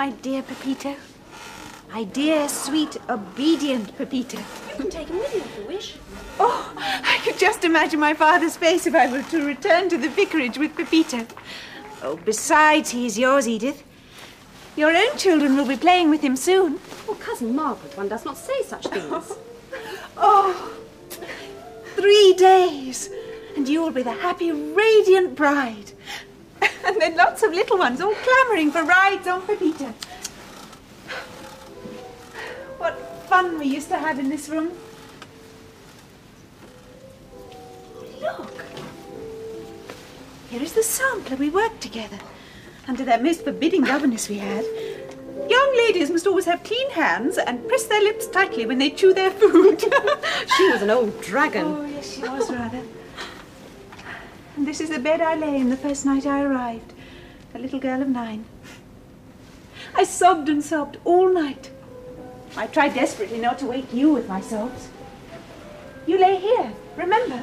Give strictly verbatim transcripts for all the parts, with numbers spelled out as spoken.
my dear Pepito. My dear, sweet, obedient Pepito. You can take him with you if you wish. Oh, I could just imagine my father's face if I were to return to the vicarage with Pepito. Oh, besides, he is yours, Edith. Your own children will be playing with him soon. Oh, Cousin Margaret, one does not say such things. Oh, three days, and you will be the happy, radiant bride. And then lots of little ones all clamouring for rides on Pepito. What fun we used to have in this room. Look. Here is the sampler we worked together under that most forbidding governess we had. Young ladies must always have clean hands and press their lips tightly when they chew their food. She was an old dragon. Oh, yes, she was rather. And this is the bed I lay in the first night I arrived, a little girl of nine. I sobbed and sobbed all night. I tried desperately not to wake you with my sobs. You lay here, remember?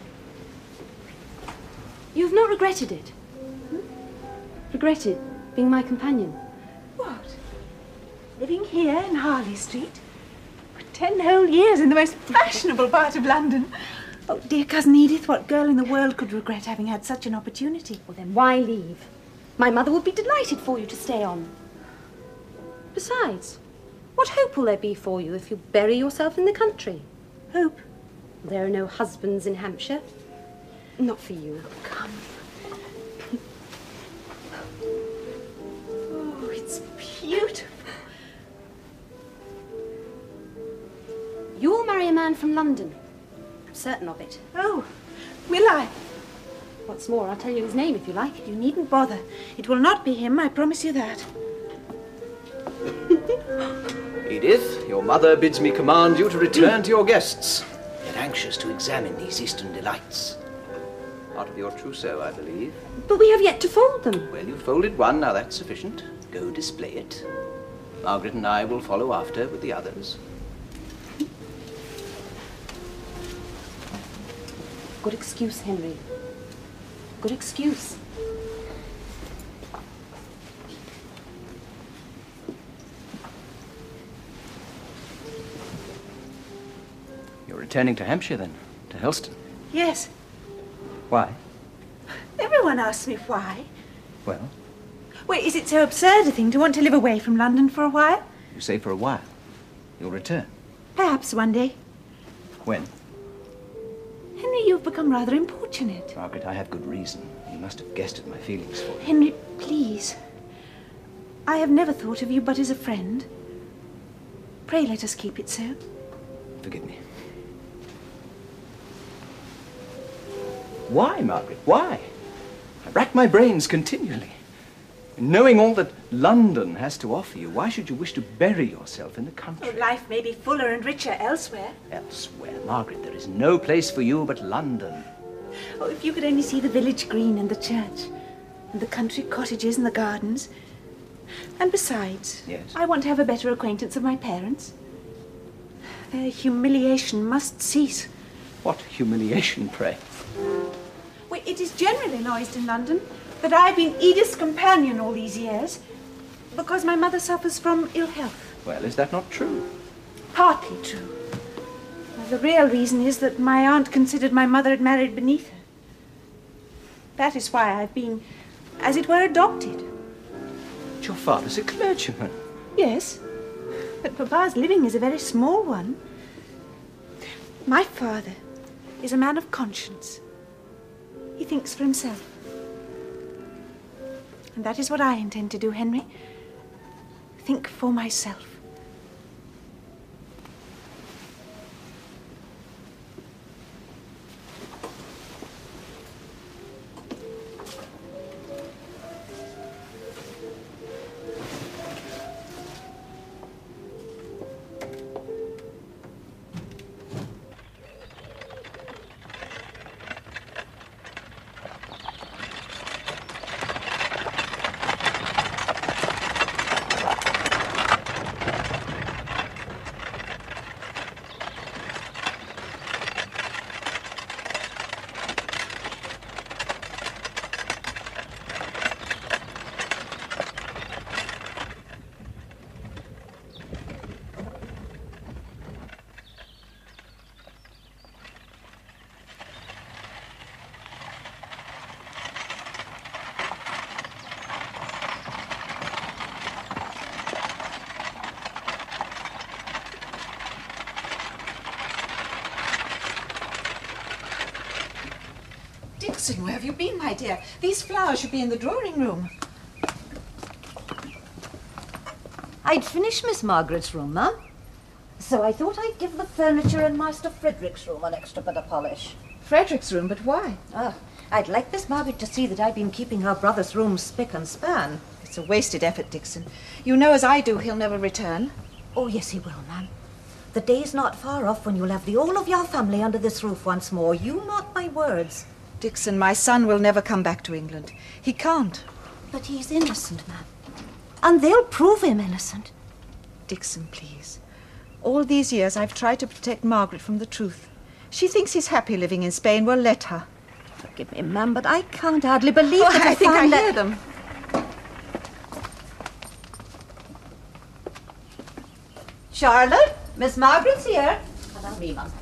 You've not regretted it? Hmm? Regretted being my companion? What? Living here in Harley Street? For ten whole years in the most fashionable part of London. Oh, dear Cousin Edith, what girl in the world could regret having had such an opportunity? Well, then why leave? My mother would be delighted for you to stay on. Besides, what hope will there be for you if you bury yourself in the country? Hope? There are no husbands in Hampshire. Not for you. Come. Oh, it's beautiful. You'll marry a man from London. I'm certain of it. Oh, will I? What's more, I'll tell you his name if you like. You needn't bother. It will not be him, I promise you that. Edith, your mother bids me command you to return to your guests. Yet anxious to examine these eastern delights. Part of your trousseau, I believe. But we have yet to fold them. Well, you've folded one, now that's sufficient. Go display it. Margaret and I will follow after with the others. Good excuse, Henry. Good excuse. You're returning to Hampshire, then? To Helston? Yes. Why? Everyone asks me why. Well? Well, is it so absurd a thing to want to live away from London for a while? You say for a while. You'll return. Perhaps one day. When? Henry, you've become rather importunate. Margaret, I have good reason. You must have guessed at my feelings for you. Henry, please. I have never thought of you but as a friend. Pray let us keep it so. Forgive me. Why, Margaret? Why? I rack my brains continually. Knowing all that London has to offer you, why should you wish to bury yourself in the country? Oh, life may be fuller and richer elsewhere. Elsewhere, Margaret, there is no place for you but London. Oh, if you could only see the village green and the church, and the country cottages and the gardens. And besides, yes? I want to have a better acquaintance of my parents. Their humiliation must cease. What humiliation, pray? Well, it is generally noised in London that I've been Edith's companion all these years because my mother suffers from ill health. Well, is that not true? Partly true. Well, the real reason is that my aunt considered my mother had married beneath her. That is why I've been, as it were, adopted. But your father's a clergyman. Yes, but Papa's living is a very small one. My father is a man of conscience. He thinks for himself. And that is what I intend to do, Henry. Think for myself. Dixon, where have you been, my dear? These flowers should be in the drawing room. I'd finished Miss Margaret's room, Mum. So I thought I'd give the furniture in Master Frederick's room an extra bit of polish. Frederick's room, but why? Ah, I'd like Miss Margaret to see that I've been keeping her brother's room spick and span. It's a wasted effort, Dixon. You know as I do he'll never return. Oh, yes, he will, Ma'am. The day's not far off when you'll have the whole of your family under this roof once more. You mark my words. Dixon, my son will never come back to England. He can't. But he's innocent, Ma'am. And they'll prove him innocent. Dixon, please. All these years I've tried to protect Margaret from the truth. She thinks he's happy living in Spain. Well, let her. Forgive me, Ma'am, but I can't hardly believe Oh, that I a think I family- hear them. Charlotte, Miss Margaret's here. Allow me, Mum.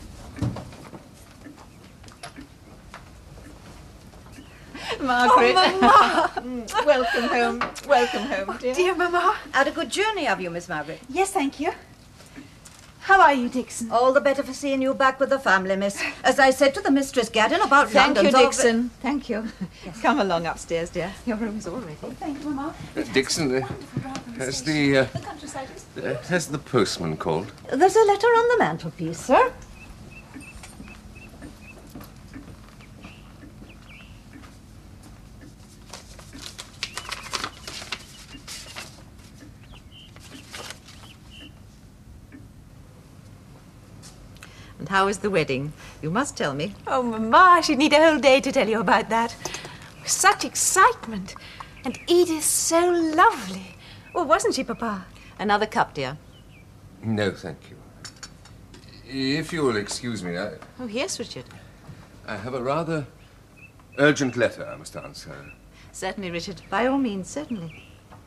Margaret. Oh, Mama. Welcome home. Welcome home, dear. Dear Mamma. Had a good journey, have you, Miss Margaret? Yes, thank you. How are you, Dixon? All the better for seeing you back with the family, miss. As I said to the mistress Gaddon about Thank you, London's over- Dixon. Thank you. Come along upstairs, dear. Your room's all ready. Thank you, Mamma. Uh, Dixon, uh, has the uh, The countryside is... uh, has the postman called? There's a letter on the mantelpiece, sir. And how is the wedding? You must tell me. Oh, Mamma, I should need a whole day to tell you about that. Such excitement. And Edith so lovely. Well, wasn't she, Papa? Another cup, dear. No, thank you. If you'll excuse me, I, Oh, yes, Richard. I have a rather urgent letter I must answer. Certainly, Richard. By all means, certainly.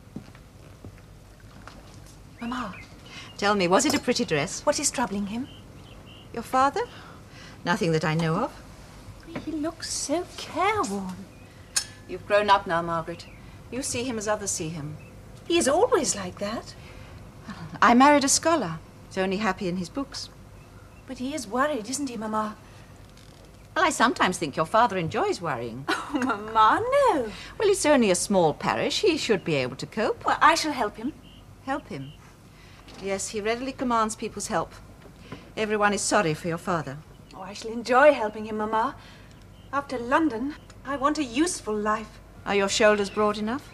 Mamma, Tell me, was it a pretty dress? what is troubling him? Your father? Nothing that I know of. He looks so careworn. You've grown up now, Margaret. You see him as others see him. He is always like that. I married a scholar. He's only happy in his books. But he is worried, isn't he, Mamma? Well, I sometimes think your father enjoys worrying. Oh, Mamma, no. Well, it's only a small parish. He should be able to cope. Well, I shall help him. Help him. Yes, he readily commands people's help. Everyone is sorry for your father. Oh, I shall enjoy helping him, Mamma. After London, I want a useful life. Are your shoulders broad enough?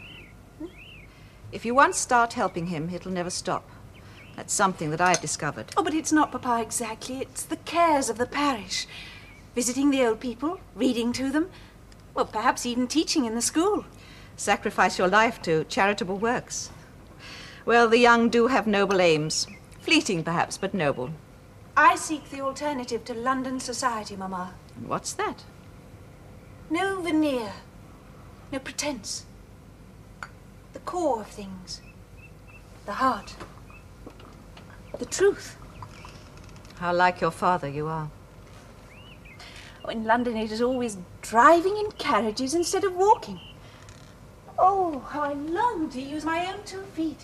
If you once start helping him, it'll never stop. That's something that I've discovered. Oh, but it's not, Papa, exactly. It's the cares of the parish. Visiting the old people, reading to them. Well, perhaps even teaching in the school. Sacrifice your life to charitable works. Well, the young do have noble aims. Fleeting, perhaps, but noble. I seek the alternative to London society, Mamma. And what's that? No veneer. No pretense. The core of things. The heart. The truth. How like your father you are. Oh, in London it is always driving in carriages instead of walking. Oh, how I long to use my own two feet.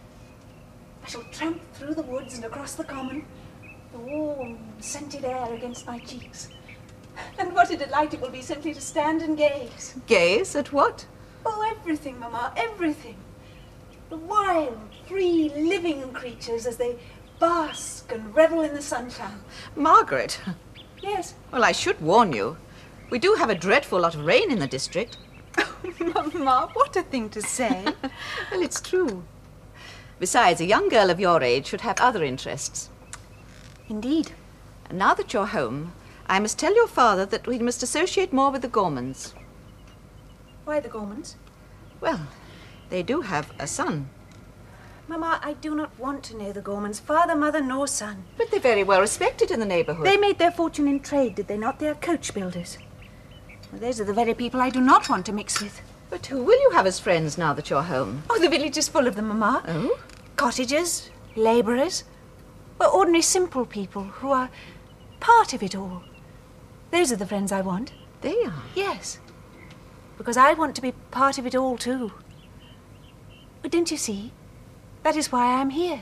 I shall tramp through the woods and across the common, the warm, scented air against my cheeks. And what a delight it will be simply to stand and gaze. Gaze at what? Oh, everything, Mamma, everything. The wild, free, living creatures as they bask and revel in the sunshine. Margaret. Yes. Well, I should warn you. We do have a dreadful lot of rain in the district. Mamma, what a thing to say. Well, it's true. Besides, a young girl of your age should have other interests. Indeed. And now that you're home, I must tell your father that we must associate more with the Gormans. Why the Gormans? Well, they do have a son. Mamma, I do not want to know the Gormans, father, mother, nor son. But they're very well respected in the neighbourhood. They made their fortune in trade, did they not? They are coach builders. Well, those are the very people I do not want to mix with. But who will you have as friends now that you're home? Oh, the village is full of them, Mamma. Oh? Cottagers, labourers, well, ordinary simple people who are part of it all. Those are the friends I want. They are. Yes, because I want to be part of it all too. But don't you see? That is why I'm here.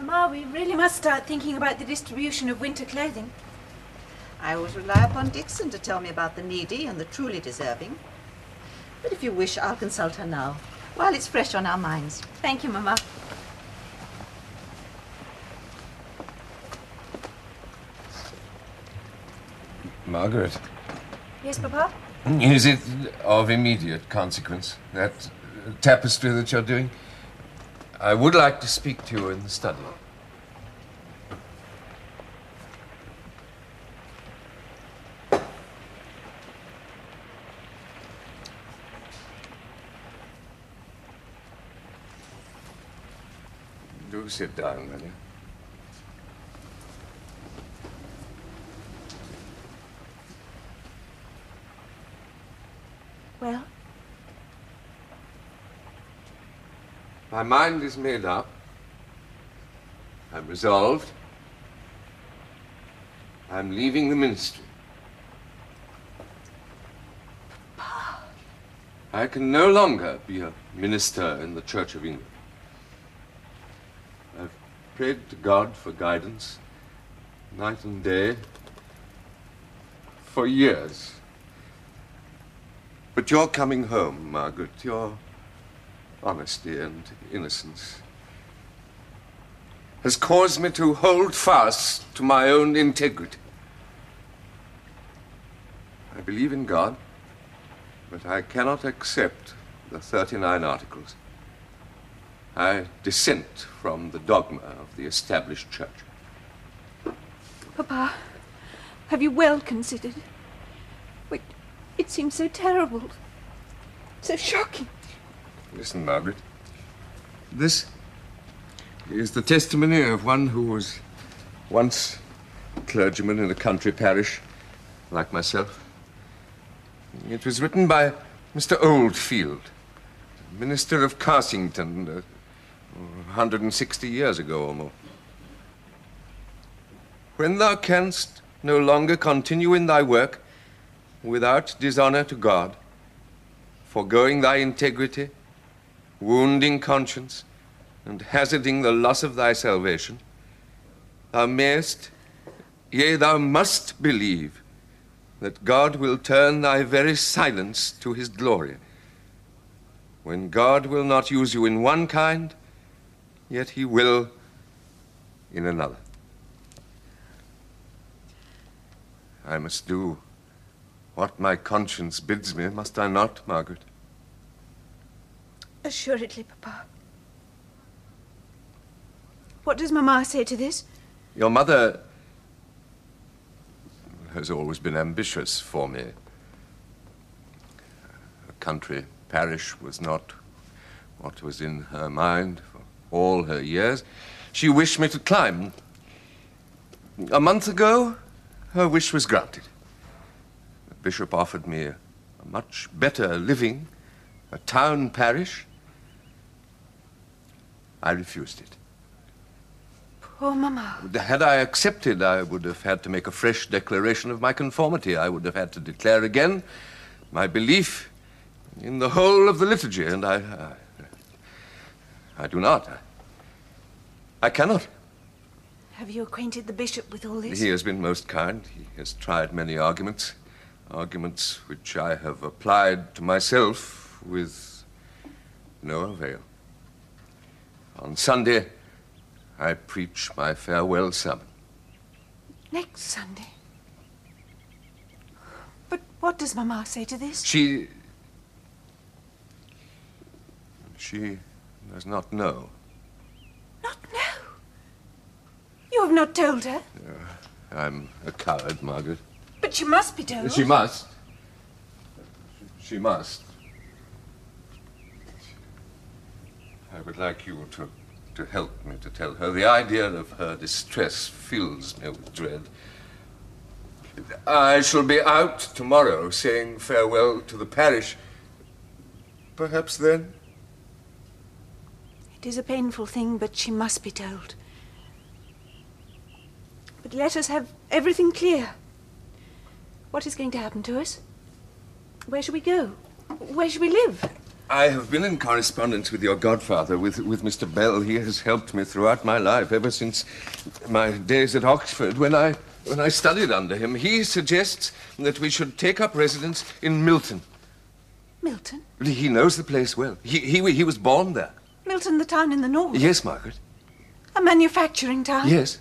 Mama, we really must start thinking about the distribution of winter clothing. I always rely upon Dixon to tell me about the needy and the truly deserving. But if you wish, I'll consult her now, while it's fresh on our minds. Thank you, Mama. Margaret, Yes, Papa? is it of immediate consequence, that uh, tapestry that you're doing? I would like to speak to you in the study. Do sit down, will you? Well? My mind is made up. I'm resolved. I'm leaving the ministry. Papa. I can no longer be a minister in the Church of England. I've prayed to God for guidance, night and day, for years. But your coming home, Margaret, your honesty and innocence, has caused me to hold fast to my own integrity. I believe in God, but I cannot accept the thirty-nine Articles. I dissent from the dogma of the established church. Papa, have you well considered? Wait, it seems so terrible, so shocking. Listen, Margaret. This is the testimony of one who was once a clergyman in a country parish, like myself. It was written by Mister Oldfield, minister of Carsington, uh, one hundred sixty years ago or more. When thou canst no longer continue in thy work without dishonor to God, foregoing thy integrity, wounding conscience, and hazarding the loss of thy salvation, thou mayest, yea, thou must believe that God will turn thy very silence to his glory. When God will not use you in one kind, yet he will in another. I must do what my conscience bids me, must I not, Margaret? Assuredly, Papa. What does Mamma say to this? Your mother has always been ambitious for me. A country parish was not what was in her mind for all her years. She wished me to climb. A month ago, her wish was granted. The bishop offered me a, a much better living, a town parish. I refused it. Poor Mamma. Had I accepted, I would have had to make a fresh declaration of my conformity. I would have had to declare again my belief in the whole of the liturgy, and I... I, I do not. I, I cannot. Have you acquainted the bishop with all this? He has been most kind. He has tried many arguments, arguments which I have applied to myself with no avail. On Sunday, I preach my farewell sermon. Next Sunday? But what does Mamma say to this? She... She does not know. Not know? You have not told her? Uh, I'm a coward, Margaret. But she must be told. She must. She must. I would like you to, to help me to tell her. The idea of her distress fills me with dread. I shall be out tomorrow saying farewell to the parish. Perhaps then? It is a painful thing, but she must be told. But let us have everything clear. What is going to happen to us? Where shall we go? Where shall we live? I have been in correspondence with your godfather, with, with Mister Bell. He has helped me throughout my life, ever since my days at Oxford, when I, when I studied under him. He suggests that we should take up residence in Milton. Milton? He knows the place well. He, he, he was born there. Milton, the town in the north? Yes, Margaret. A manufacturing town? Yes.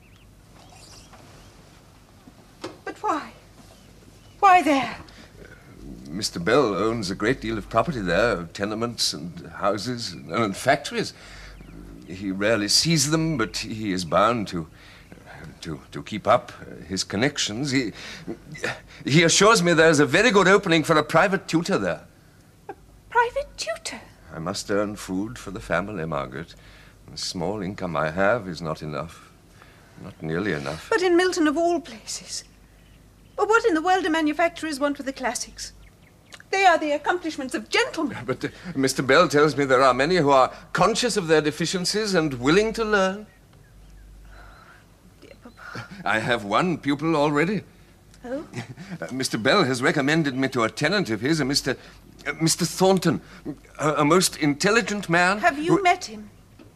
But why? Why there? Mister Bell owns a great deal of property there, tenements and houses and factories. He rarely sees them, but he is bound to to, to keep up his connections. He, he assures me there's a very good opening for a private tutor there. A private tutor? I must earn food for the family, Margaret. The small income I have is not enough. Not nearly enough. But in Milton, of all places. But what in the world do manufacturers want with the classics? They are the accomplishments of gentlemen. But uh, Mister Bell tells me there are many who are conscious of their deficiencies and willing to learn. Dear Papa. I have one pupil already. Oh? Uh, Mister Bell has recommended me to a tenant of his, a Mister Uh, Mister Thornton, a, a most intelligent man. Have you who... met him?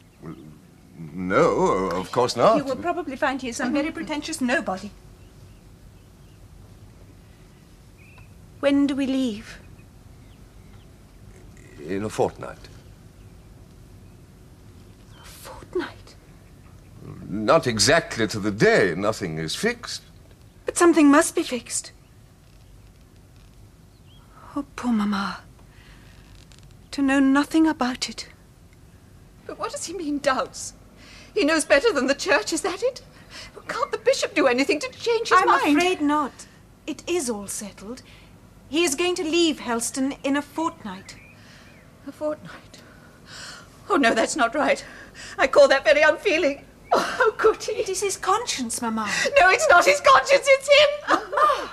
No, of course not. You will probably find he is some very pretentious nobody. When do we leave? In a fortnight. A fortnight? Not exactly to the day. Nothing is fixed. But something must be fixed. Oh, poor Mama. To know nothing about it. But what does he mean, doubts? He knows better than the church, is that it? But can't the bishop do anything to change his I'm mind? I'm afraid not. It is all settled. He is going to leave Helston in a fortnight. A fortnight? Oh, no, that's not right. I call that very unfeeling. Oh, how could he? It is his conscience, Mama. No, it's not his conscience, it's him. Mama!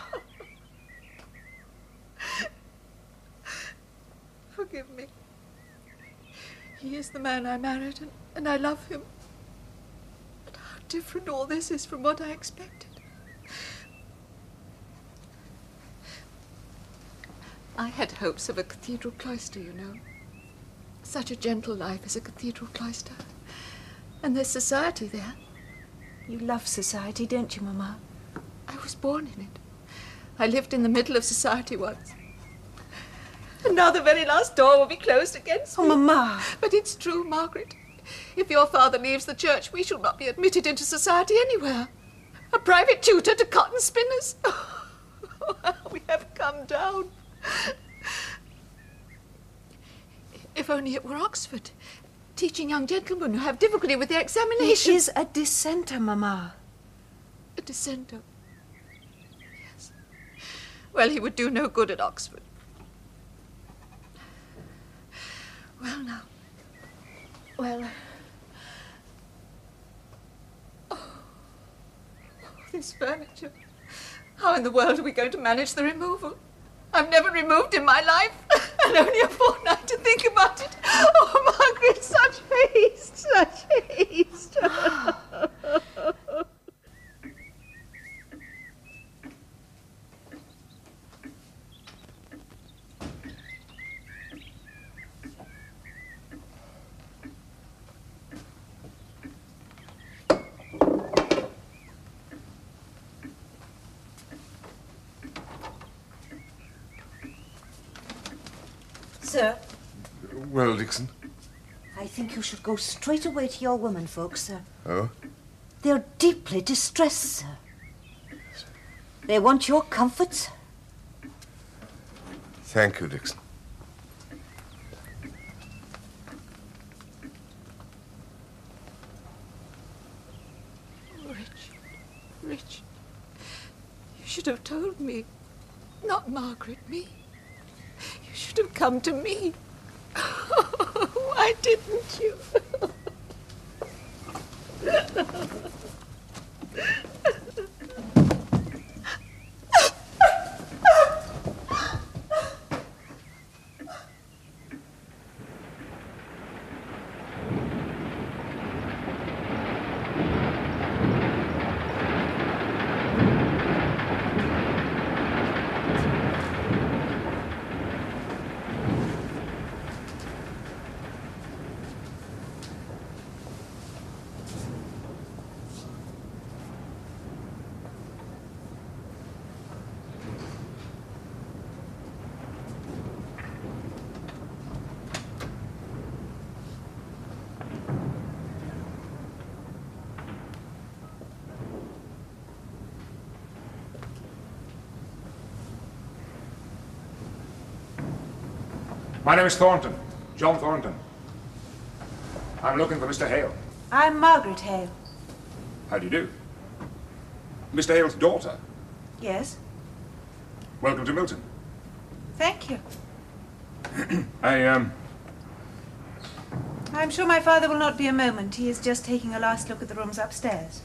Forgive me. He is the man I married, and, and I love him. But how different all this is from what I expected. I had hopes of a cathedral cloister, you know. Such a gentle life as a cathedral cloister. And there's society there. You love society, don't you, Mama? I was born in it. I lived in the middle of society once. And now the very last door will be closed against Oh, me. Mama. But it's true, Margaret. If your father leaves the church, we shall not be admitted into society anywhere. A private tutor to cotton spinners. Oh, how we have come down. If only it were Oxford, teaching young gentlemen who have difficulty with their examinations. He is a dissenter, Mama. A dissenter. Yes. Well, he would do no good at Oxford. Well, now. Well. Oh, this furniture. How in the world are we going to manage the removal? I've never removed in my life, and only a fortnight to think about it. Oh, Margaret, such haste, such haste. Sir, Well, Dixon. I think you should go straight away to your women folks, sir. Oh? They're deeply distressed, sir. They want your comfort, sir. Thank you, Dixon. Richard, Richard, you should have told me. Not Margaret, me. You should have come to me. Why didn't you? My name is Thornton. John Thornton. I'm looking for Mister Hale. I'm Margaret Hale. How do you do? Mister Hale's daughter. Yes? Welcome to Milton. Thank you. I, um... I'm sure my father will not be a moment. He is just taking a last look at the rooms upstairs.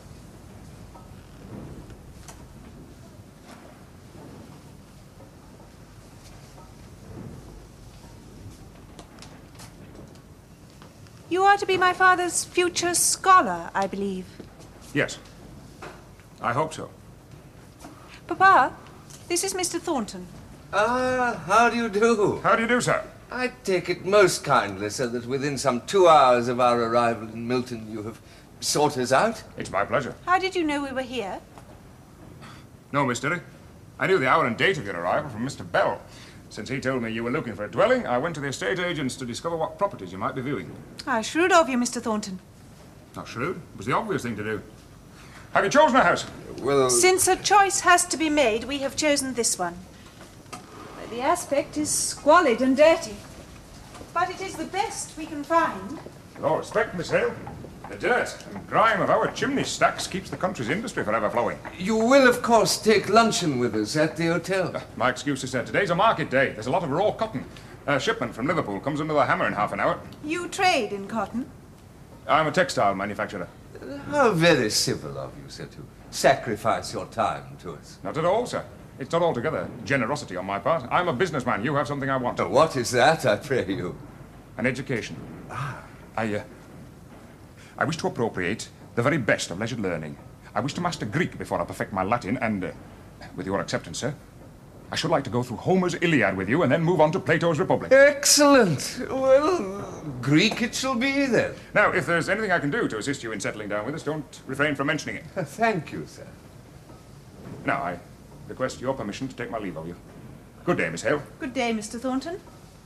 You are to be my father's future scholar, I believe. Yes. I hope so. Papa, this is Mister Thornton. Ah, how do you do? How do you do, sir? I take it most kindly, sir, that within some two hours of our arrival in Milton you have sought us out. It's my pleasure. How did you know we were here? No, Miss Dilly. I knew the hour and date of your arrival from Mister Bell. Since he told me you were looking for a dwelling, I went to the estate agents to discover what properties you might be viewing. Ah, shrewd of you, Mister Thornton. Not shrewd. It was the obvious thing to do. Have you chosen a house? Well... Since a choice has to be made, we have chosen this one. The aspect is squalid and dirty, but it is the best we can find. With all respect, Miss Hale, the dirt and grime of our chimney stacks keeps the country's industry forever flowing. You will, of course, take luncheon with us at the hotel. Uh, my excuse is, sir, today's a market day. There's a lot of raw cotton. A shipment from Liverpool comes under the hammer in half an hour. You trade in cotton? I'm a textile manufacturer. How very civil of you, sir, to sacrifice your time to us. Not at all, sir. It's not altogether generosity on my part. I'm a businessman. You have something I want. Uh, what is that, I pray you? An education. Ah. I, uh, I wish to appropriate the very best of leisured learning. I wish to master Greek before I perfect my Latin, and, uh, with your acceptance, sir, I should like to go through Homer's Iliad with you and then move on to Plato's Republic. Excellent. Well, Greek it shall be, then. Now, if there's anything I can do to assist you in settling down with us, don't refrain from mentioning it. Thank you, sir. Now, I request your permission to take my leave of you. Good day, Miss Hale. Good day, Mister Thornton.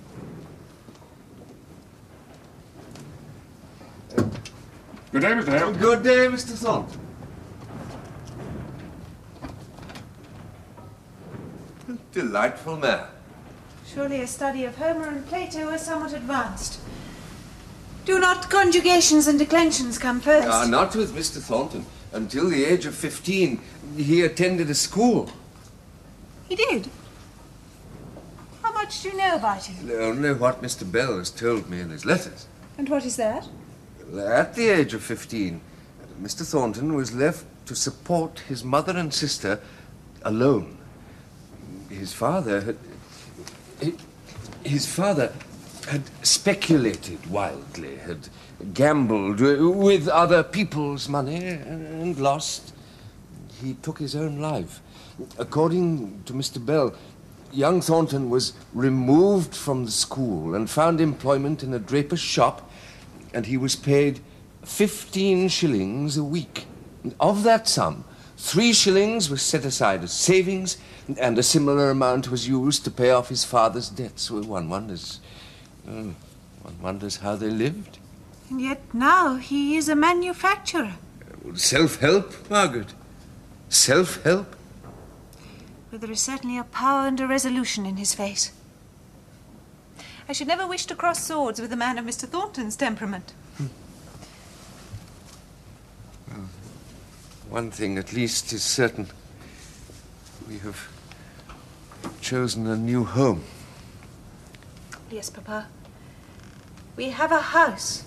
Good day, Mister Hale. Good day, Mister Thornton. Delightful man. Surely a study of Homer and Plato is somewhat advanced. Do not conjugations and declensions come first? Ah, not with Mister Thornton. Until the age of fifteen, he attended a school. He did? How much do you know about him? Only what Mister Bell has told me in his letters. And what is that? At the age of fifteen, Mister Thornton was left to support his mother and sister alone. His father had... His father had speculated wildly, had gambled with other people's money and lost. He took his own life. According to Mister Bell, young Thornton was removed from the school and found employment in a draper's shop, and he was paid fifteen shillings a week. Of that sum, three shillings was set aside as savings, and a similar amount was used to pay off his father's debts. Well, one wonders, uh, one wonders how they lived. And yet now he is a manufacturer. Self-help, Margaret. Self-help. But there is certainly a power and a resolution in his face. I should never wish to cross swords with a man of Mister Thornton's temperament. Hmm. Well, one thing at least is certain. We have chosen a new home. Yes, Papa. We have a house.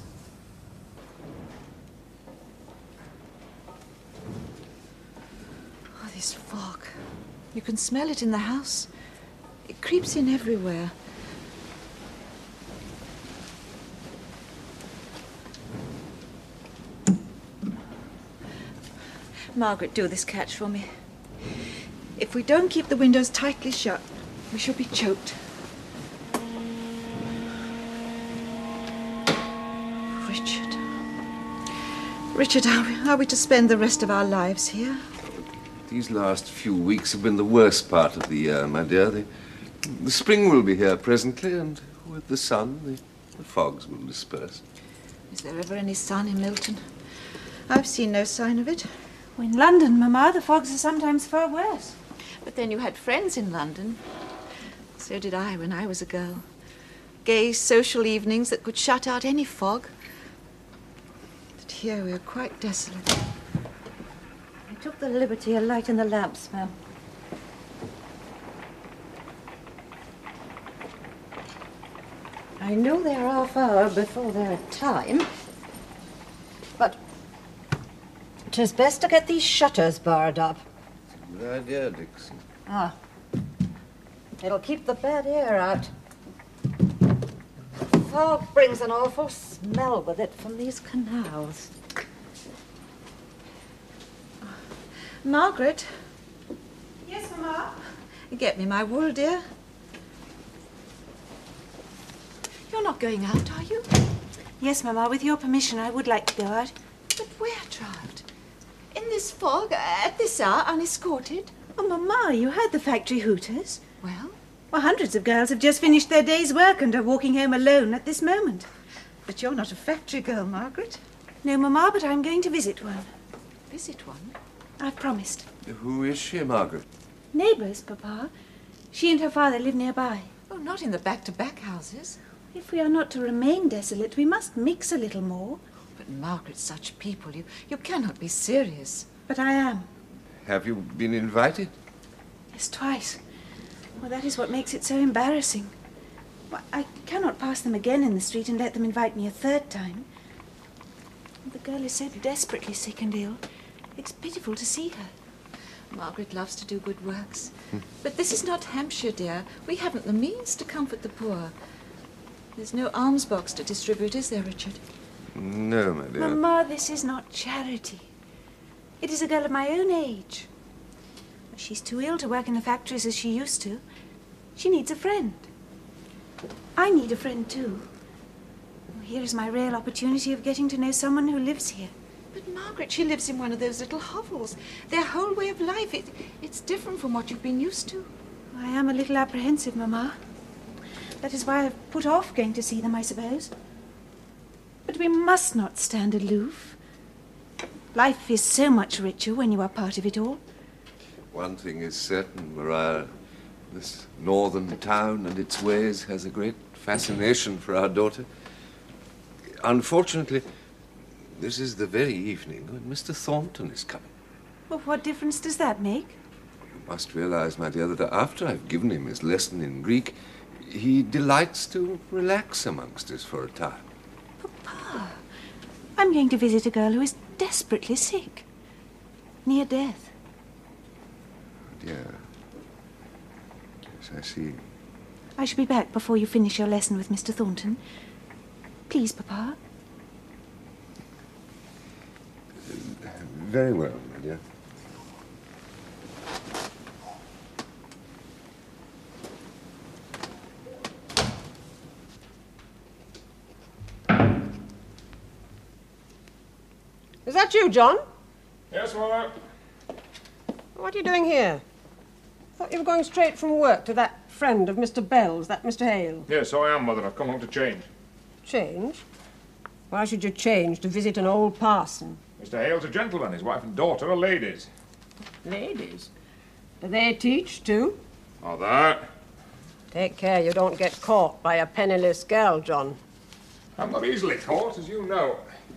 Oh, this fog. You can smell it in the house. It creeps in everywhere. Margaret, do this catch for me. If we don't keep the windows tightly shut, we shall be choked. Richard. Richard, are we, are we to spend the rest of our lives here? These last few weeks have been the worst part of the year, my dear. The, the spring will be here presently, and with the sun, the, the fogs will disperse. Is there ever any sun in Milton? I've seen no sign of it. In London, Mamma, the fogs are sometimes far worse. But then you had friends in London. So did I when I was a girl. gay social evenings that could shut out any fog. But here we are quite desolate. I took the liberty of lighting the lamps, ma'am. I know they're half hour before their time, but 'tis best to get these shutters barred up. Good idea, Dixon. Ah. It'll keep the bad air out. Fog brings an awful smell with it from these canals. Margaret, Yes, Mamma? get me my wool, dear. You're not going out, are you? Yes, Mamma, with your permission, I would like to go out. But where, child? In this fog, at this hour, unescorted? Oh, Mamma, you heard the factory hooters. Well, Well, hundreds of girls have just finished their day's work and are walking home alone at this moment. but you're not a factory girl, Margaret. No, Mamma, but I'm going to visit one. Visit one? I've promised. Who is she, Margaret? Neighbours, Papa. She and her father live nearby. Oh, not in the back-to-back houses. If we are not to remain desolate, we must mix a little more. But, Margaret, such people, you, you cannot be serious. But I am. Have you been invited? Yes, twice. Well, that is what makes it so embarrassing. Well, I cannot pass them again in the street and let them invite me a third time. The girl is so desperately sick and ill. It's pitiful to see her. Margaret loves to do good works. But this is not Hampshire, dear. We haven't the means to comfort the poor. There's no alms box to distribute, is there, Richard? No, my dear. Mamma, this is not charity. It is a girl of my own age. She's too ill to work in the factories as she used to. She needs a friend. I need a friend, too. Here is my real opportunity of getting to know someone who lives here. But, Margaret, she lives in one of those little hovels. Their whole way of life, it, it's different from what you've been used to. I am a little apprehensive, Mamma. That is why I've put off going to see them, I suppose. But we must not stand aloof. Life is so much richer when you are part of it all. One thing is certain, Maria. This northern town and its ways has a great fascination for our daughter. Unfortunately, this is the very evening when Mister Thornton is coming. Well, what difference does that make? You must realize, my dear, that after I've given him his lesson in Greek, he delights to relax amongst us for a time. Papa, I'm going to visit a girl who is desperately sick. Near death. Dear. Yes, I see. I shall be back before you finish your lesson with Mister Thornton. Please, Papa. Very well, my dear. Is that you, John? Yes, Mother. What are you doing here? I thought you were going straight from work to that friend of Mister Bell's, that Mister Hale. Yes, so I am, Mother. I've come home to change. Change? Why should you change to visit an old parson? Mister Hale's a gentleman. His wife and daughter are ladies. Ladies? Do they teach, too? Oh, that? Take care you don't get caught by a penniless girl, John. I'm not easily caught, as you know.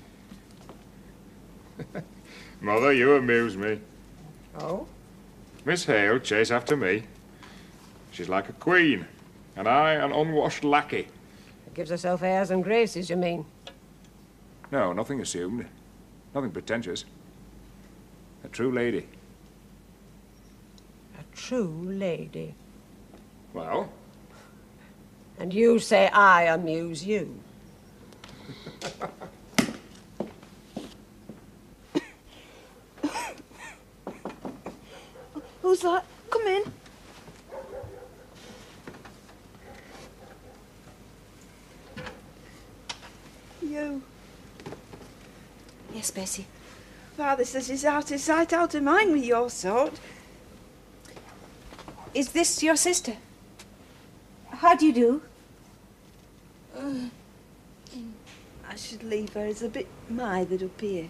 Mother, you amuse me. Oh? Miss Hale chase after me. She's like a queen, and I an unwashed lackey. Gives herself airs and graces, you mean? No, nothing assumed. Nothing pretentious. A true lady. A true lady. Well? And you say I amuse you. Who's that? Come in. You. Yes, Bessie. Father says he's out of sight, out of mind with your sort. Is this your sister? How do you do? Uh, I should leave her. It's a bit mithered up here.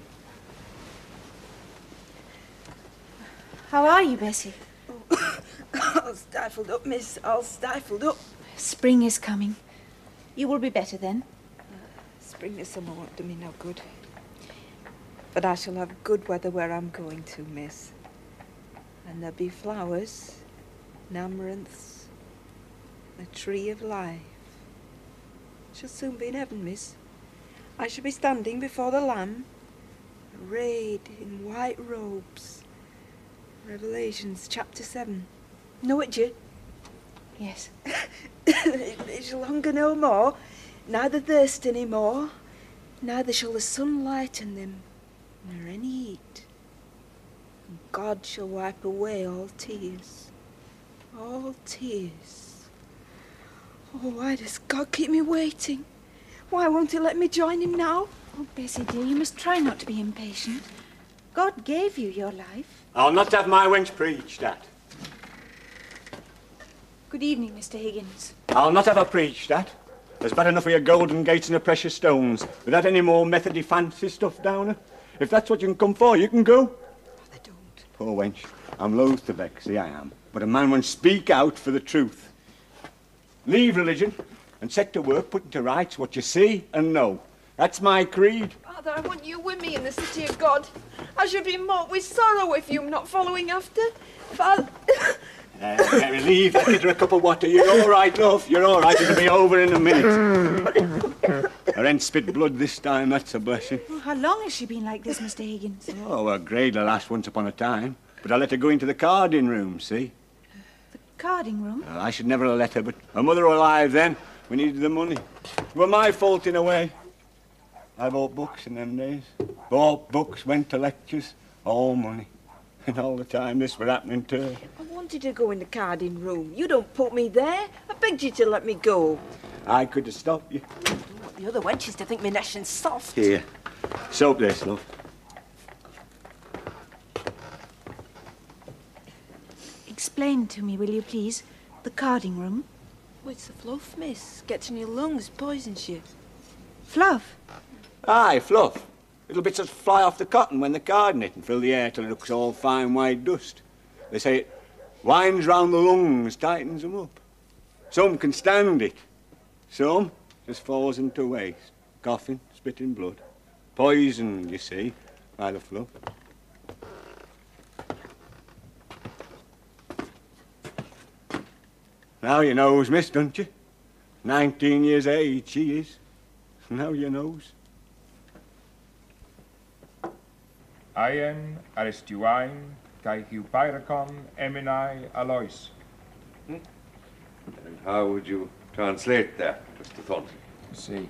How are you, Bessie? Oh, all stifled up, miss. All stifled up. Spring is coming. You will be better then. Spring to summer won't do me no good. But I shall have good weather where I'm going to, miss. And there'll be flowers, and amaranths, the tree of life. Shall soon be in heaven, miss. I shall be standing before the Lamb, arrayed in white robes. Revelations chapter seven. Know it, you? Yes. They shall hunger no more, neither thirst any more, neither shall the sun lighten them, nor any heat. And God shall wipe away all tears, all tears. Oh, why does God keep me waiting? Why won't he let me join him now? Oh, Bessie dear, you must try not to be impatient. God gave you your life. I'll not have my wench preached at. Good evening, Mister Higgins. I'll not have her preached at. There's bad enough of your golden gates and your precious stones, without any more methody fancy stuff down her. If that's what you can come for, you can go. Oh, they don't. Poor wench, I'm loath to vex, see I am. But a man won't speak out for the truth. Leave religion and set to work putting to rights what you see and know. That's my creed. Father, I want you with me in the city of God. I should be marked with sorrow if you're not following after. Father... Uh, Mary, leave that kid a cup of water. You're all right, love. You're all right. It'll be over in a minute. Her ain't spit blood this time. That's a blessing. Oh, how long has she been like this, Mister Higgins? Oh, well, grade the last once upon a time. But I let her go into the carding room, see? The carding room? Well, I should never have let her, but her mother were alive then. We needed the money. It were my fault in a way. I bought books in them days. Bought books, went to lectures. All money. And all the time this were happening to her. I wanted to go in the carding room. You don't put me there. I begged you to let me go. I could have stopped you. I don't want the other wenches to think me nashing soft. Here. Soap this, love. Explain to me, will you please, the carding room? Oh, it's the fluff, miss. Gets in your lungs, poisons you. Fluff? Aye, fluff. Little bits that fly off the cotton when they're carding it and fill the air till it looks all fine white dust. They say it winds round the lungs, tightens them up. Some can stand it. Some just falls into waste. Coughing, spitting blood. Poisoned, you see, by the fluff. Now you knows, miss, don't you? Nineteen years age she is. Now you knows. Ian Aristuine, kai Hypyricon eminai alois. Hmm? And how would you translate that, Mister Thornton? See.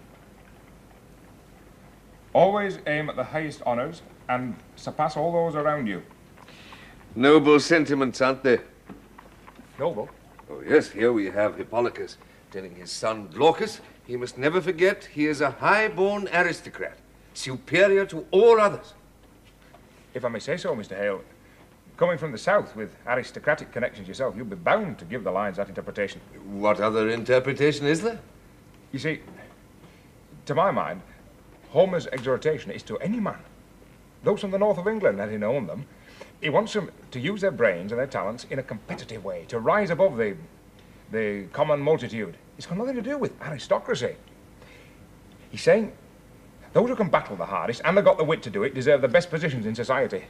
Always aim at the highest honours and surpass all those around you. Noble sentiments, aren't they? Noble? Oh, yes, here we have Hippolochus telling his son Glaucus he must never forget he is a high-born aristocrat, superior to all others. If I may say so, Mister Hale, coming from the south with aristocratic connections yourself, you'll be bound to give the lines that interpretation. What other interpretation is there? You see, to my mind, Homer's exhortation is to any man. Those from the north of England, let him own them. He wants them to use their brains and their talents in a competitive way, to rise above the, the common multitude. It's got nothing to do with aristocracy. He's saying those who can battle the hardest and have got the wit to do it deserve the best positions in society.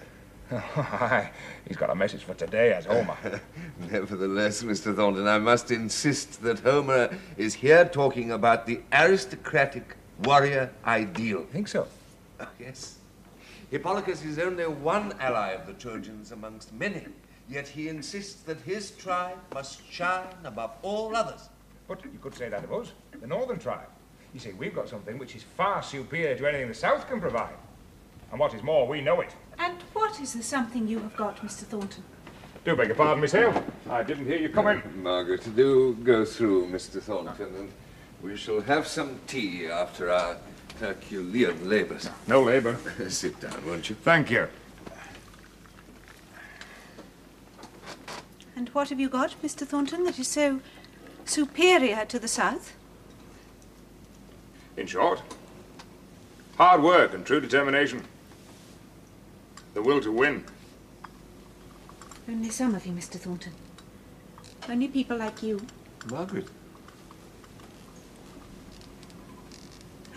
He's got a message for today, as Homer. Nevertheless, Mister Thornton, I must insist that Homer is here talking about the aristocratic warrior ideal. Think so? Oh, yes. Hippolochus is only one ally of the Trojans amongst many, yet he insists that his tribe must shine above all others. But you could say that of us, the northern tribe. You see, we've got something which is far superior to anything the south can provide. And what is more, we know it. And what is the something you have got, Mister Thornton? Do beg your pardon, Miss Hale. I didn't hear you coming. Margaret, do go through, Mister Thornton, and we shall have some tea after our Herculean labours. No labour. Sit down, won't you? Thank you. And what have you got, Mister Thornton, that is so superior to the south? In short, hard work and true determination. The will to win. Only some of you, Mister Thornton. Only people like you. Margaret.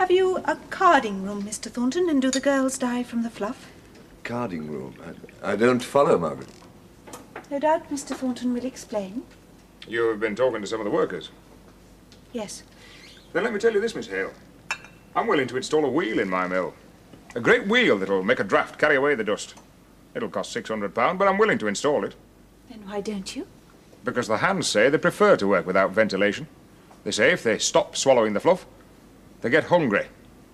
Have you a carding room, Mister Thornton, and do the girls die from the fluff? Carding room? I, I don't follow, Margaret. No doubt Mister Thornton will explain. You have been talking to some of the workers. Yes. Then let me tell you this, Miss Hale. I'm willing to install a wheel in my mill. A great wheel that'll make a draft carry away the dust. It'll cost six hundred pounds, but I'm willing to install it. Then why don't you? Because the hands say they prefer to work without ventilation. They say if they stop swallowing the fluff, they get hungry.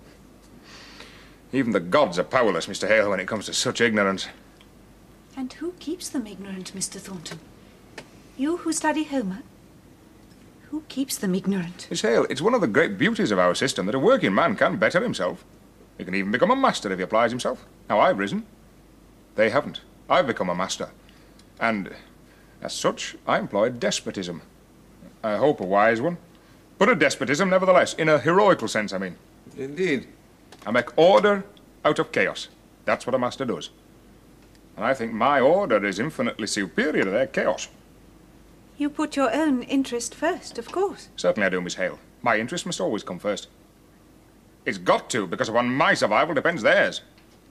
Even the gods are powerless, Mister Hale, when it comes to such ignorance. And who keeps them ignorant, Mister Thornton? You who study Homer? Who keeps them ignorant? Miss Hale, it's one of the great beauties of our system that a working man can better himself. He can even become a master if he applies himself. Now, I've risen. They haven't. I've become a master. And, as such, I employ despotism. I hope a wise one. But a despotism, nevertheless, in a heroical sense, I mean. Indeed. I make order out of chaos. That's what a master does. And I think my order is infinitely superior to their chaos. You put your own interest first, of course. Certainly I do, Miss Hale. My interest must always come first. It's got to, because upon my survival depends theirs.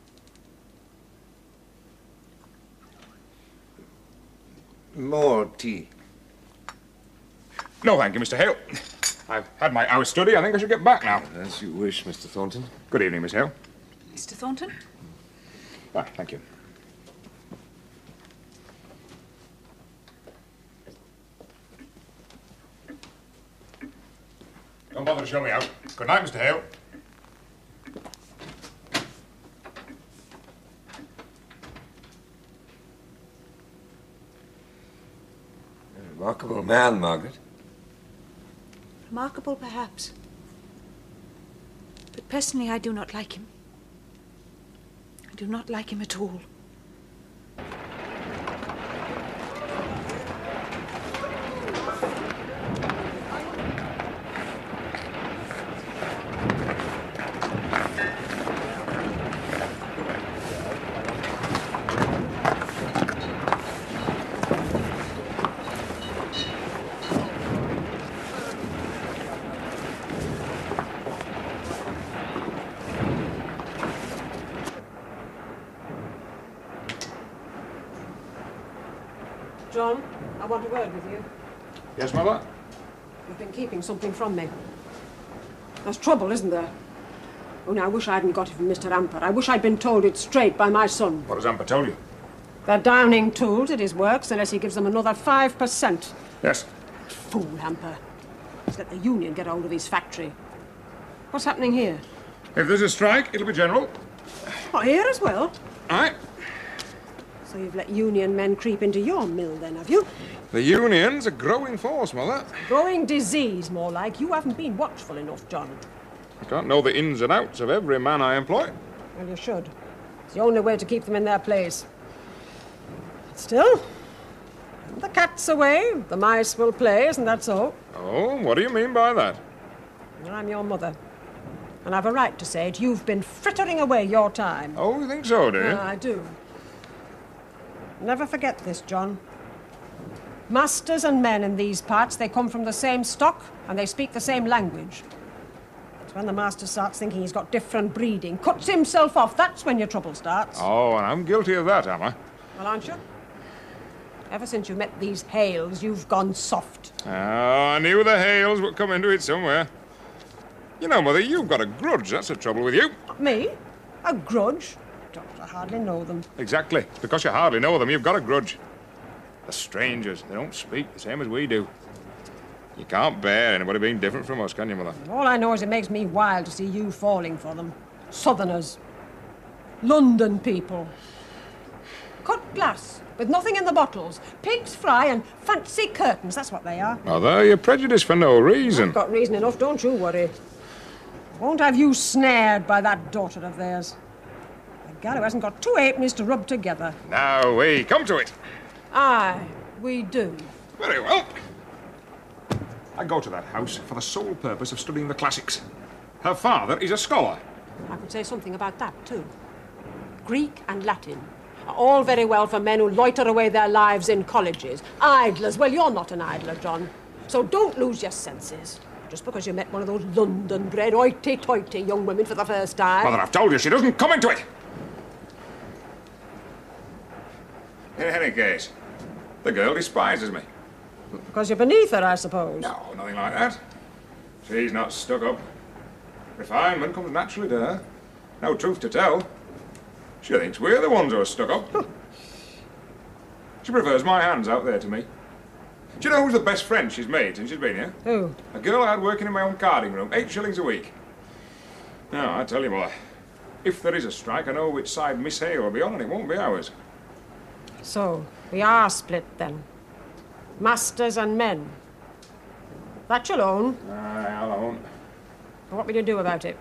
More tea. No, thank you, Mister Hale. I've had my hour's study. I think I should get back now. As you wish, Mister Thornton. Good evening, Miss Hale. Mister Thornton? Ah, thank you. Don't bother to show me out. Good night, Mister Hale. A remarkable man, Margaret. Remarkable, perhaps. But personally, I do not like him. I do not like him at all. John, I want a word with you. Yes, Mother? You've been keeping something from me. There's trouble, isn't there? Only I wish I hadn't got it from Mister Amper. I wish I'd been told it straight by my son. What has Amper told you? They're downing tools at his works unless he gives them another five percent. Yes. Fool, Amper. He's let the union get hold of his factory. What's happening here? If there's a strike, it'll be general. Oh, here as well? Aye. So you've let union men creep into your mill then, have you? The union's a growing force, Mother. Growing disease, more like. You haven't been watchful enough, John. I can't know the ins and outs of every man I employ. Well, you should. It's the only way to keep them in their place. Still, when the cat's away, the mice will play, isn't that so? Oh, what do you mean by that? Well, I'm your mother. And I've a right to say it. You've been frittering away your time. Oh, you think so, do you? Uh, I do. Never forget this, John. Masters and men in these parts, they come from the same stock and they speak the same language. It's when the master starts thinking he's got different breeding, cuts himself off, that's when your trouble starts. Oh, and I'm guilty of that, am I? Well, aren't you? Ever since you met these Hales, you've gone soft. Oh, I knew the Hales would come into it somewhere. You know, Mother, you've got a grudge. That's the trouble with you. Me? A grudge? Don't I hardly know them. Exactly. It's because you hardly know them, you've got a grudge. They're strangers. They don't speak the same as we do. You can't bear anybody being different from us, can you, Mother? All I know is it makes me wild to see you falling for them. Southerners. London people. Cut glass, with nothing in the bottles. Pig's fry and fancy curtains, that's what they are. Mother, you're prejudiced for no reason. I've got reason enough, don't you worry. I won't have you snared by that daughter of theirs. A gal who hasn't got two halfpennies to rub together. Now, we come to it. Aye, we do. Very well. I go to that house for the sole purpose of studying the classics. Her father is a scholar. I could say something about that, too. Greek and Latin are all very well for men who loiter away their lives in colleges. Idlers. Well, you're not an idler, John. So don't lose your senses. Just because you met one of those London-bred hoity-toity young women for the first time. Mother, I've told you she doesn't come into it. In any case, the girl despises me. Because you're beneath her, I suppose. No, nothing like that. She's not stuck up. Refinement comes naturally to her. No truth to tell. She thinks we're the ones who are stuck up. She prefers my hands out there to me. Do you know who's the best friend she's made since she's been here? Who? A girl I had working in my own carding room, eight shillings a week. Now, I tell you what, if there is a strike, I know which side Miss Hay will be on, and it won't be ours. So, we are split then. Masters and men. That you'll own. Aye, I'll own. What will you do about it?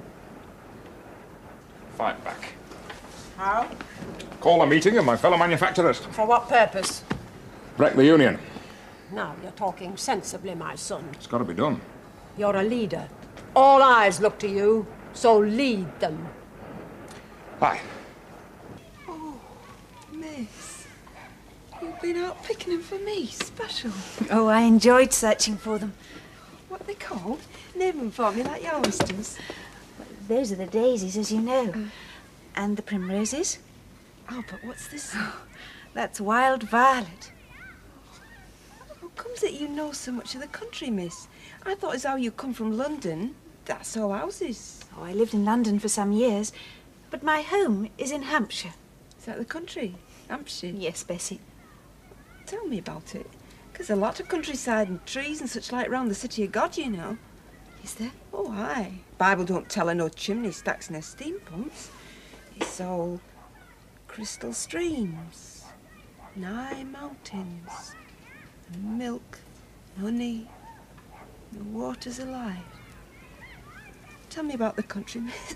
Fight back. How? Call a meeting of my fellow manufacturers. For what purpose? Wreck the union. Now, you're talking sensibly, my son. It's got to be done. You're a leader. All eyes look to you, so lead them. Aye. Oh, miss. You've been out picking them for me, special. Oh, I enjoyed searching for them. What are they called? Name them for me like youngsters. Those are the daisies, as you know. Uh. And the primroses. Oh, but what's this? That's wild violet. How comes it you know so much of the country, miss? I thought as how you come from London. That's all houses. Oh, I lived in London for some years, but my home is in Hampshire. Is that the country? Hampshire? Yes, Bessie. Tell me about it. Because a lot of countryside and trees and such like round the city of God, you know. Is there? Oh, aye. Bible don't tell her no chimney stacks and no steam pumps. It's all crystal streams, nigh mountains, and milk, and honey, and the waters alive. Tell me about the country, miss.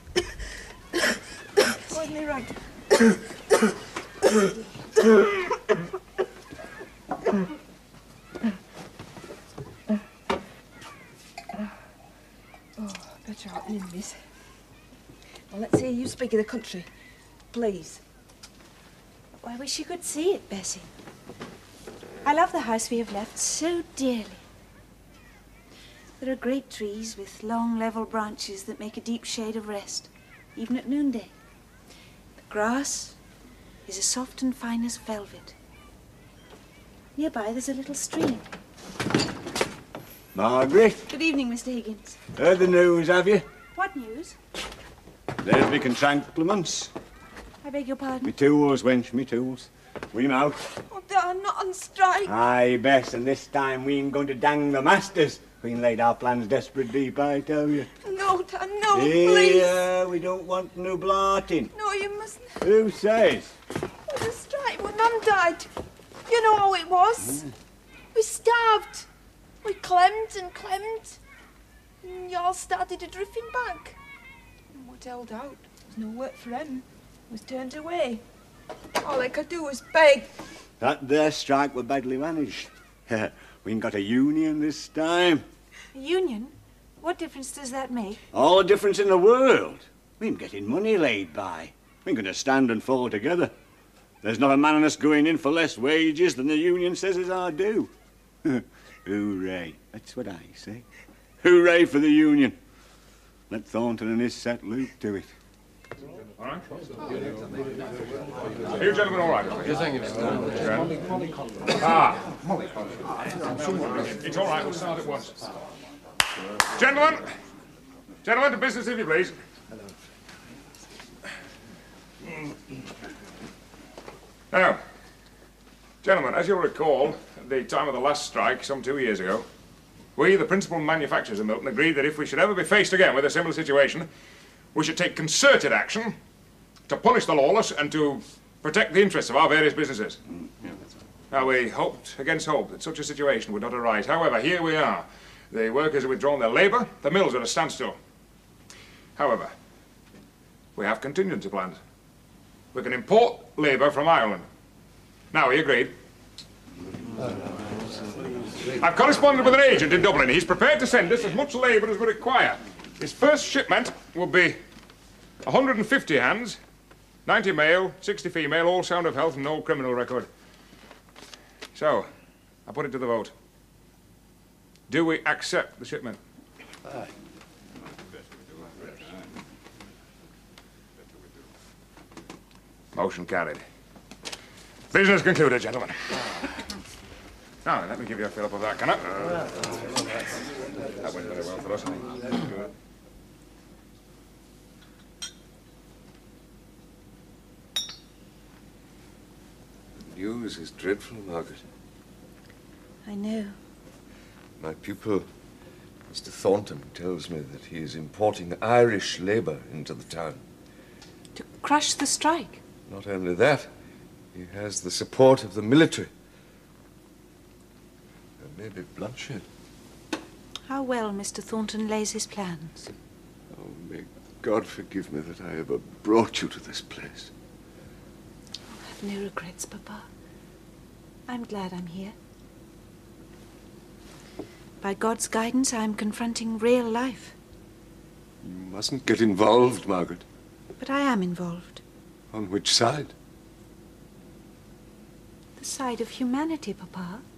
Hold me right. Oh, better out in, miss. Well, let's hear you speak of the country, please. Oh, I wish you could see it, Bessie. I love the house we have left so dearly. There are great trees with long, level branches that make a deep shade of rest, even at noonday. The grass is as soft and fine as velvet. Nearby, there's a little stream. Margaret, Good evening, Mister Higgins. heard the news, have you? What news? There's the entranclements. I beg your pardon? Me tools, wench, me tools. We out. Oh, they're not on strike. Aye, Bess, and this time we ain't going to dang the masters. We laid our plans desperate deep, I tell you. No, Dad, no, please. Yeah, we don't want no blarting. No, you mustn't. Who says? It was a strike when Mum died. You know how it was. We starved. We clemmed and clemmed. And y'all started a drifting back. And what held out was no work for him. Was turned away. All I could do was beg. That there strike were badly managed. We ain't got a union this time. A union? What difference does that make? All the difference in the world. We ain't getting money laid by. We ain't going to stand and fall together. There's not a man on us going in for less wages than the union says is our due. Hooray. That's what I say. Hooray for the union. Let Thornton and his set loop do it. All right? Are you gentlemen all right? Yes, thank you. Ah. It's all right, we'll start at once. Gentlemen, gentlemen, to business if you please. Now, gentlemen, as you'll recall, at the time of the last strike, some two years ago, we, the principal manufacturers of Milton, agreed that if we should ever be faced again with a similar situation, we should take concerted action to punish the lawless and to protect the interests of our various businesses. Mm, yeah, that's right. Now, we hoped against hope that such a situation would not arise. However, here we are. The workers have withdrawn their labour, the mills are at a standstill. However, we have contingency plans. We can import labour from Ireland. Now, are you agreed? I've corresponded with an agent in Dublin. He's prepared to send us as much labour as we require. His first shipment will be one hundred fifty hands, ninety male, sixty female, all sound of health and no criminal record. So, I put it to the vote. Do we accept the shipment? Aye. Motion carried. Business concluded, gentlemen. Now, then, let me give you a fill-up of that, can I? That went very well for us. The news is dreadful, Margaret. I know. My pupil, Mister Thornton, tells me that he is importing Irish labour into the town. To crush the strike? Not only that, he has the support of the military. There may be bloodshed. How well Mister Thornton lays his plans. Oh, may God forgive me that I ever brought you to this place. I have no regrets, Papa. I'm glad I'm here. By God's guidance, I'm confronting real life. You mustn't get involved, Margaret. But I am involved. On which side? The side of humanity, Papa.